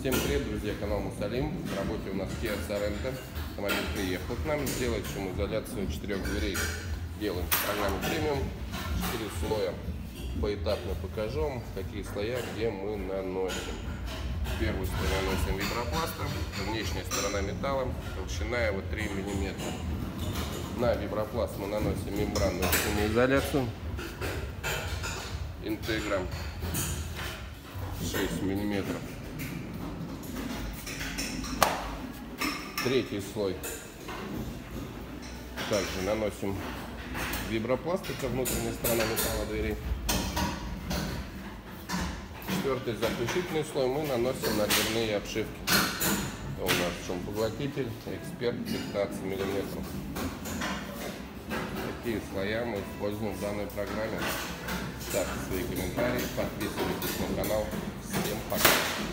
Всем привет, друзья, канал Мусалим. В работе у нас Kia Sorento. Автомобиль приехал к нам. Сделать шумоизоляцию 4 дверей. Делаем в программе премиум. 4 слоя. Поэтапно покажу вам, какие слоя, где мы наносим. Первую слой наносим вибропластом. Внешняя сторона металла. Толщина его 3 мм. На вибропласт мы наносим мембранную шумоизоляцию. Интеграм 6 мм. Третий слой также наносим вибропласт, это внутренняя сторона металла дверей. Четвертый заключительный слой мы наносим на дверные обшивки. Это у нас шумопоглотитель Эксперт 15 мм. Такие слоя мы используем в данной программе. Ставьте свои комментарии, подписывайтесь на канал. Всем пока!